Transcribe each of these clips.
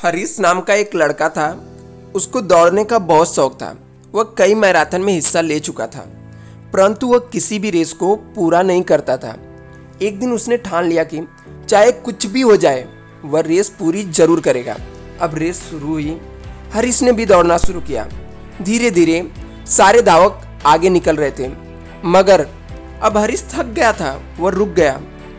हरीश नाम का एक लड़का था। उसको दौड़ने का बहुत शौक था। वह कई मैराथन में हिस्सा ले चुका था, परंतु वह किसी भी रेस को पूरा नहीं करता था। एक दिन उसने ठान लिया कि चाहे कुछ भी हो जाए वह रेस पूरी जरूर करेगा। अब रेस शुरू हुई। हरीश ने भी दौड़ना शुरू किया। धीरे धीरे सारे धावक आगे निकल रहे थे, मगर अब हरीश थक गया था। वह रुक गया।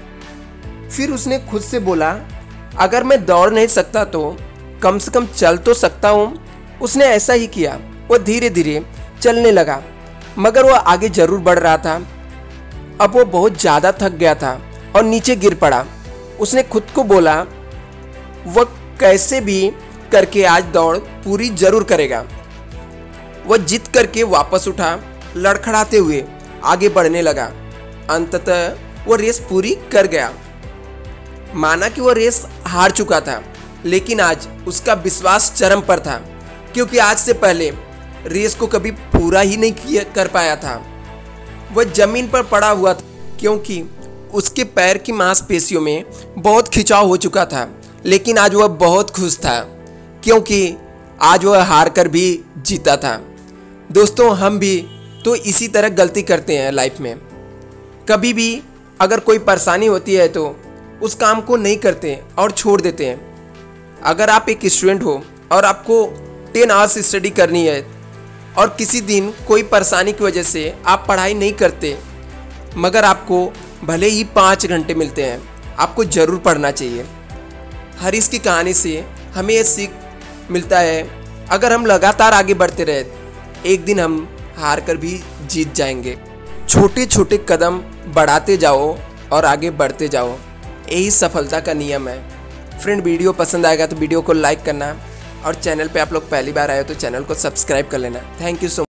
फिर उसने खुद से बोला, अगर मैं दौड़ नहीं सकता तो कम से कम चल तो सकता हूँ। उसने ऐसा ही किया। वह धीरे धीरे चलने लगा, मगर वह आगे जरूर बढ़ रहा था। अब वो बहुत ज़्यादा थक गया था और नीचे गिर पड़ा। उसने खुद को बोला, वह कैसे भी करके आज दौड़ पूरी जरूर करेगा। वह जिद करके वापस उठा, लड़खड़ाते हुए आगे बढ़ने लगा। अंततः वह रेस पूरी कर गया। माना कि वह रेस हार चुका था, लेकिन आज उसका विश्वास चरम पर था, क्योंकि आज से पहले रेस को कभी पूरा ही नहीं कर पाया था। वह जमीन पर पड़ा हुआ था, क्योंकि उसके पैर की मांसपेशियों में बहुत खिंचाव हो चुका था। लेकिन आज वह बहुत खुश था, क्योंकि आज वह हार कर भी जीता था। दोस्तों, हम भी तो इसी तरह गलती करते हैं लाइफ में। कभी भी अगर कोई परेशानी होती है तो उस काम को नहीं करते और छोड़ देते हैं। अगर आप एक स्टूडेंट हो और आपको 10 आवर्स स्टडी करनी है और किसी दिन कोई परेशानी की वजह से आप पढ़ाई नहीं करते, मगर आपको भले ही 5 घंटे मिलते हैं, आपको ज़रूर पढ़ना चाहिए। हरीश की कहानी से हमें ये सीख मिलता है, अगर हम लगातार आगे बढ़ते रहे, एक दिन हम हार कर भी जीत जाएंगे। छोटे छोटे कदम बढ़ाते जाओ और आगे बढ़ते जाओ, यही सफलता का नियम है। फ्रेंड, वीडियो पसंद आएगा तो वीडियो को लाइक करना, और चैनल पे आप लोग पहली बार आए हो तो चैनल को सब्सक्राइब कर लेना। Thank you so much.